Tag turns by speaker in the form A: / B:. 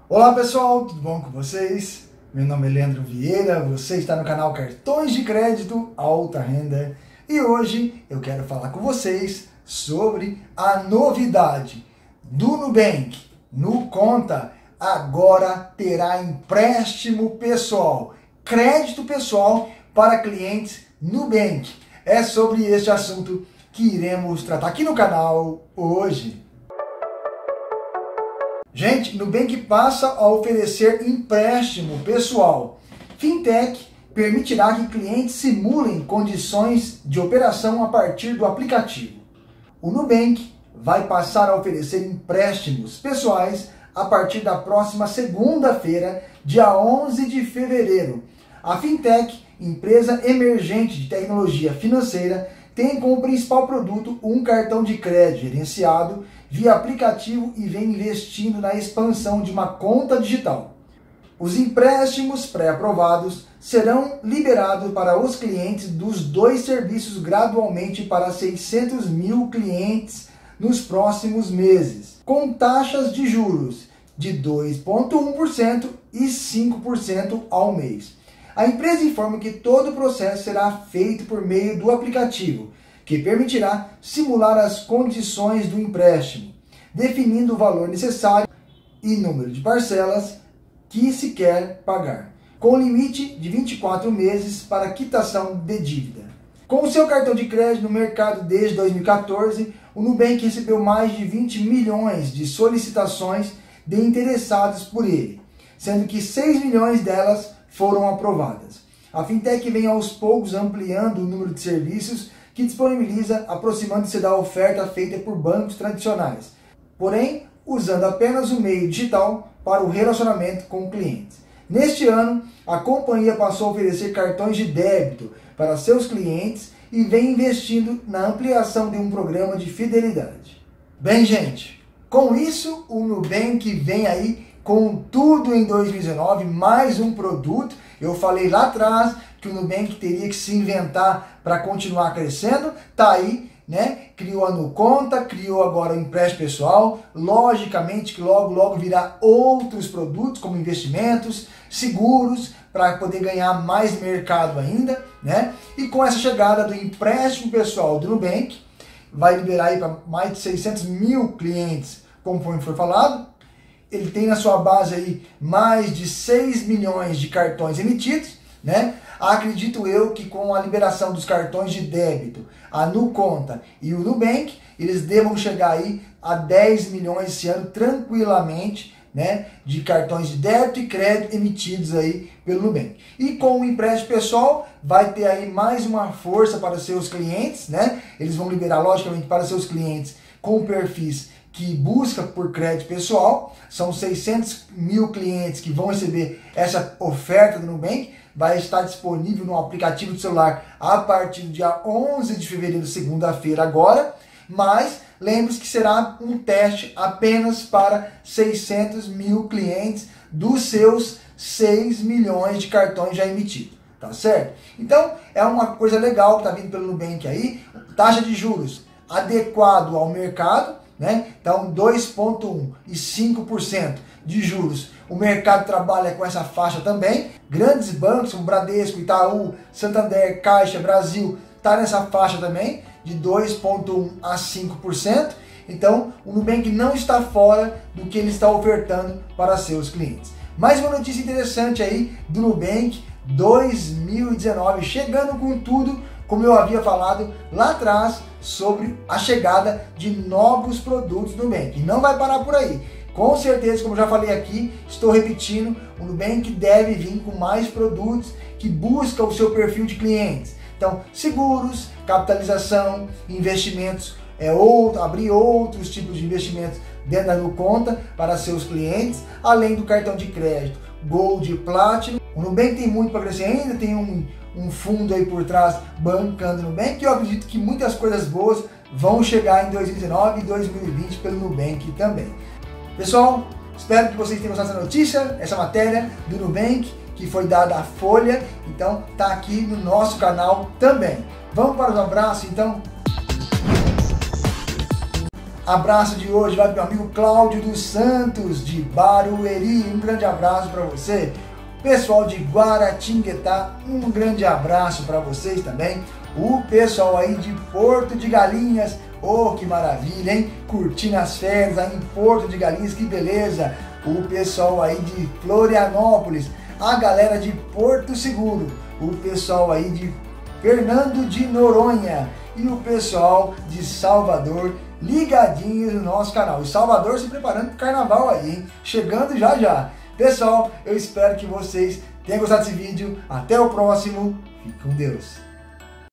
A: Olá pessoal, tudo bom com vocês? Meu nome é Leandro Vieira, você está no canal Cartões de Crédito Alta Renda e hoje eu quero falar com vocês sobre a novidade do Nubank. NuConta agora terá empréstimo pessoal, crédito pessoal para clientes Nubank. É sobre este assunto que iremos tratar aqui no canal hoje. Gente, Nubank passa a oferecer empréstimo pessoal. Fintech permitirá que clientes simulem condições de operação a partir do aplicativo. O Nubank vai passar a oferecer empréstimos pessoais a partir da próxima segunda-feira, dia 11 de fevereiro. A Fintech, empresa emergente de tecnologia financeira, tem como principal produto um cartão de crédito gerenciado via aplicativo e vem investindo na expansão de uma conta digital. Os empréstimos pré-aprovados serão liberados para os clientes dos dois serviços gradualmente para 600 mil clientes nos próximos meses, com taxas de juros de 2,1% e 5% ao mês. A empresa informa que todo o processo será feito por meio do aplicativo, que permitirá simular as condições do empréstimo, definindo o valor necessário e número de parcelas que se quer pagar, com limite de 24 meses para quitação de dívida. Com o seu cartão de crédito no mercado desde 2014, o Nubank recebeu mais de 20 milhões de solicitações de interessados por ele, sendo que 6 milhões delas foram aprovadas. A Fintech vem aos poucos ampliando o número de serviços que disponibiliza, aproximando-se da oferta feita por bancos tradicionais, porém usando apenas o meio digital para o relacionamento com clientes. Neste ano, a companhia passou a oferecer cartões de débito para seus clientes e vem investindo na ampliação de um programa de fidelidade. Bem, gente, com isso o Nubank vem aí com tudo em 2019, mais um produto. Eu falei lá atrás que o Nubank teria que se inventar para continuar crescendo. Tá aí, né? Criou a NuConta, criou agora o empréstimo pessoal. Logicamente que logo virá outros produtos como investimentos, seguros, para poder ganhar mais mercado ainda, né? E com essa chegada do empréstimo pessoal do Nubank, vai liberar aí para mais de 600 mil clientes, conforme foi falado. Ele tem na sua base aí mais de 6 milhões de cartões emitidos, né? Acredito eu que com a liberação dos cartões de débito, a NuConta e o Nubank, eles devam chegar aí a 10 milhões esse ano tranquilamente, né? De cartões de débito e crédito emitidos aí pelo Nubank. E com o empréstimo pessoal, vai ter aí mais uma força para seus clientes, né? Eles vão liberar logicamente para seus clientes com perfis que busca por crédito pessoal. São 600 mil clientes que vão receber essa oferta do Nubank. Vai estar disponível no aplicativo do celular a partir do dia 11 de fevereiro, segunda-feira agora. Mas lembre-se que será um teste apenas para 600 mil clientes dos seus 6 milhões de cartões já emitidos. Tá certo? Então é uma coisa legal que está vindo pelo Nubank aí. Taxa de juros adequado ao mercado, né? Então 2,1% e 5% de juros. O mercado trabalha com essa faixa também. Grandes bancos como Bradesco, Itaú, Santander, Caixa, Brasil, está nessa faixa também de 2,1% a 5%. Então o Nubank não está fora do que ele está ofertando para seus clientes. Mais uma notícia interessante aí do Nubank 2019, chegando com tudo, como eu havia falado lá atrás, sobre a chegada de novos produtos do Nubank. E não vai parar por aí. Com certeza, como já falei aqui, estou repetindo, o Nubank deve vir com mais produtos que buscam o seu perfil de clientes. Então, seguros, capitalização, investimentos, abrir outros tipos de investimentos dentro da NuConta para seus clientes, além do cartão de crédito Gold e Platinum. O Nubank tem muito para crescer ainda, tem um fundo aí por trás bancando o Nubank, e eu acredito que muitas coisas boas vão chegar em 2019 e 2020 pelo Nubank também. Pessoal, espero que vocês tenham gostado dessa notícia, essa matéria do Nubank, que foi dada à Folha, então tá aqui no nosso canal também. Vamos para os abraços então? Abraço de hoje vai para o meu amigo Cláudio dos Santos, de Barueri. Um grande abraço para você. Pessoal de Guaratinguetá, um grande abraço para vocês também. O pessoal aí de Porto de Galinhas, oh, que maravilha, hein? Curtindo as férias aí em Porto de Galinhas, que beleza. O pessoal aí de Florianópolis, a galera de Porto Seguro, o pessoal aí de Fernando de Noronha e o pessoal de Salvador, ligadinhos no nosso canal. E Salvador se preparando para o carnaval aí, hein? Chegando já já. Pessoal, eu espero que vocês tenham gostado desse vídeo. Até o próximo. Fique com Deus.